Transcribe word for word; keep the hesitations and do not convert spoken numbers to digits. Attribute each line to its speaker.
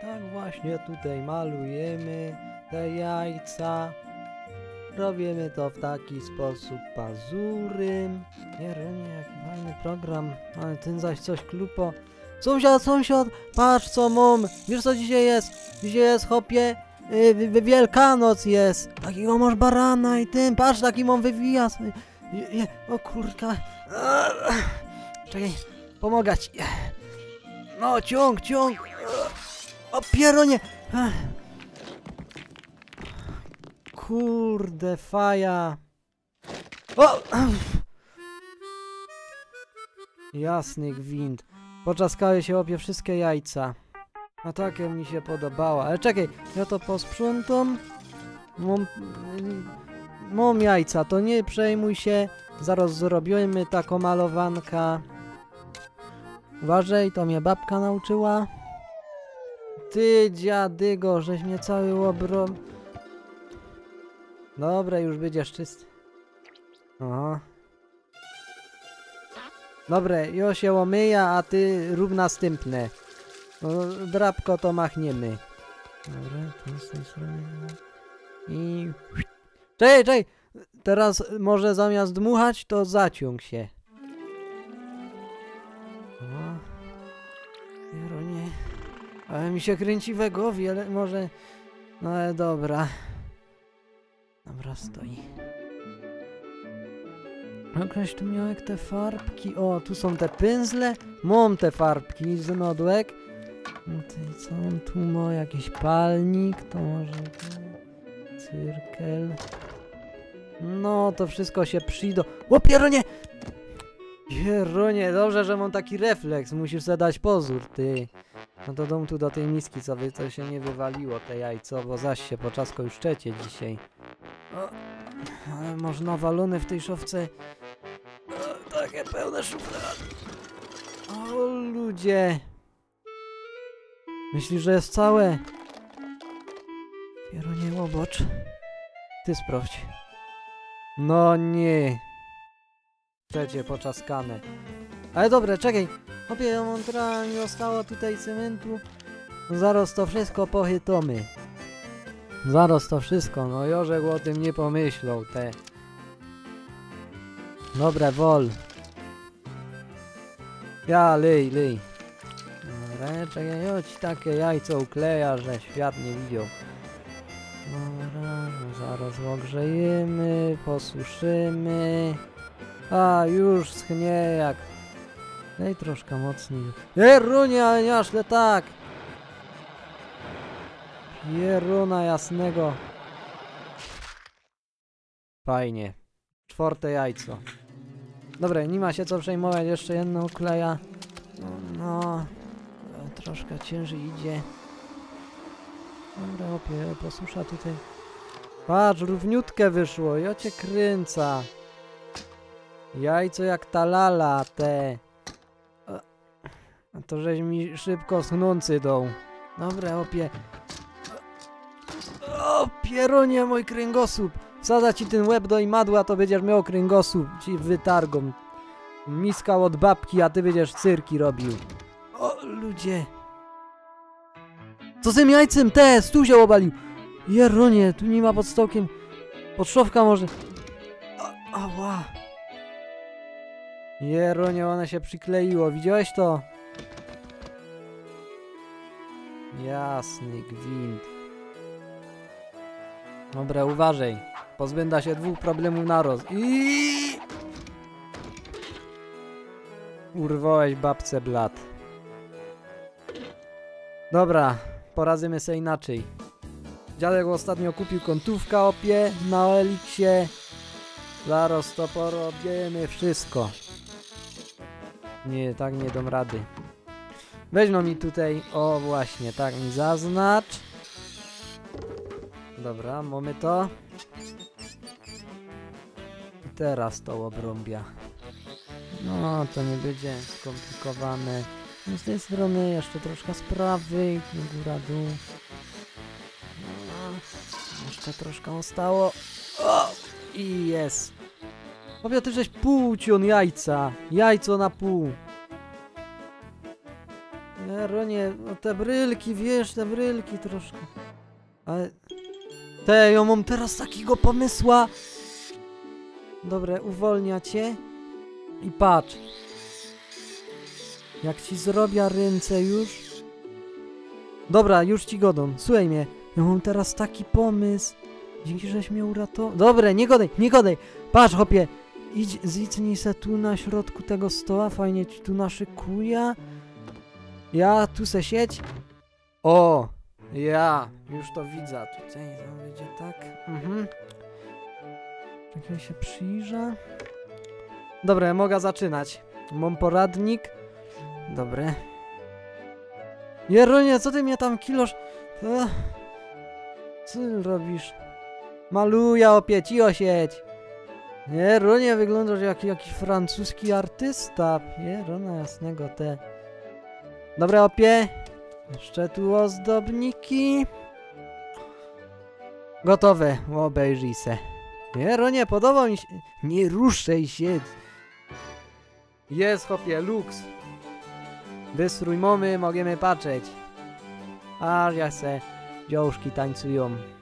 Speaker 1: tak właśnie tutaj malujemy te jajca. Robimy to w taki sposób pazurym. Nie, Renie, jaki fajny program. Ale ten zaś coś klupo. Sąsiad, sąsiad, patrz co mam. Wiesz co dzisiaj jest? Dzisiaj jest, chopie, yy, Wielkanoc jest. Takiego masz barana i tym. Patrz, taki mam wywija. O kurka. Czekaj, pomogę ci. No, ciąg, ciąg. O pieronie. Kurde, faja. O! Jasny gwint. Poczaskały się obie wszystkie jajca. A takie mi się podobała. Ale czekaj, ja to posprzątam. Mam, mam jajca, to nie przejmuj się. Zaraz zrobimy taką malowanka. Uważaj, to mnie babka nauczyła. Ty, dziadygo, żeś mnie cały obrom... Dobra, już będziesz czysty. Aha. Dobra, ja się omyja, a ty rób następne. No, drapko to machniemy. Dobra, to z tej strony. I... Czekaj, czekaj! Teraz może zamiast dmuchać, to zaciąg się. O. Jeronie. Ale mi się kręci we głowie, ale może... No ale dobra. Dobra, stoi. Okreś tu miał jak te farbki. O, tu są te pędzle. Mam te farbki z nodłek. Co on tu ma? Jakiś palnik. To może... Cyrkel. No, to wszystko się przyjdą. O, pieronie! Pieronie, dobrze, że mam taki refleks. Musisz sobie dać pozór, ty. No to dom tu do tej miski, co by to się nie wywaliło, te jajco, bo zaś się poczasko już trzecie dzisiaj. O, ale można walony w tej szafce. O, takie pełne szuflady. O, ludzie. Myślisz, że jest całe? Pieronie, łobocz. Ty sprawdź. No nie. Trzecie poczaskane. Ale dobra, czekaj. Opie, montra nie zostało tutaj cementu. Zaraz to wszystko pochytomy. Zaraz to wszystko. No Jorzek o tym nie pomyślał, te. Dobre, wol. Ja, lej, lej. Dobra, czekaj, ja ci takie jajco ukleja, że świat nie widział. Dobra, zaraz ogrzejemy, posuszymy. A, już schnie jak... Daj troszkę mocniej. Jerunia, ale nie aż tak! Jeruna jasnego. Fajnie. Czwarte jajco. Dobra, nie ma się co przejmować, jeszcze jedno ukleja. No, troszkę ciężej idzie. Dobra, opie, posusza tutaj. Patrz, równiutkie wyszło, ja cię kręca. Jajco jak ta lala, te. A to żeś mi szybko schnący dał. Dobra, opie. O, pieronie, mój kręgosłup. Wsadza ci ten łeb do imadła, to będziesz miał kręgosłup. Ci wytargą. Miskał od babki, a ty będziesz cyrki robił. O, ludzie. Co z tym jajcem? Te, stół się obalił. Jeronie, tu nie ma pod stołkiem. Podszowka może. O, ała. Jeronie, one się przykleiło. Widziałeś to? Jasny gwint. Dobra, uważaj. Pozbęda się dwóch problemów naraz. I urwałeś babce blat. Dobra, porazimy se inaczej. Dziadek ostatnio kupił kątówka opie na Eliksie. Zaraz to porobimy wszystko. Nie, tak nie dam rady. Weźmy mi tutaj, o właśnie, tak mi zaznacz. Dobra, mamy to. I teraz to obrąbia. No, to nie będzie skomplikowane. No, z tej strony jeszcze troszkę z prawej, góra, dół. No, jeszcze troszkę zostało. O! I jest. Powiem, ty żeś pół cion jajca. Jajco na pół. Jeronie, no te brylki, wiesz, te brylki troszkę. Ale... Te, ja mam teraz takiego pomysła. Dobra, uwolnia cię. I patrz. Jak ci zrobię ręce już. Dobra, już ci godą. Słuchaj mnie. Ja mam teraz taki pomysł. Dzięki, żeś mnie uratował. Dobra, nie godaj, nie godaj. Patrz, chłopie. Idź, zicnij se tu na środku tego stoła. Fajnie ci tu naszykuję. Ja tu se siedź. O! Ja już to widzę. Tutaj to będzie tak. Mhm. Jak ja się przyjrzę. Dobra, ja mogę zaczynać. Mam poradnik. Dobre. Jeronie, co ty mnie tam kilosz? Ech. Co ty robisz? Maluja, opie, cicho siedź. Jeronie, wyglądasz jak jakiś francuski artysta. Jerona jasnego te. Dobra, opie. Jeszcze tu ozdobniki. Gotowe, obejrzyj se. Jeronie, podoba mi się. Nie ruszaj się. Jest, chłopie, luks. Wystrój mamy, możemy patrzeć. Aż ja se dziążki tańcują.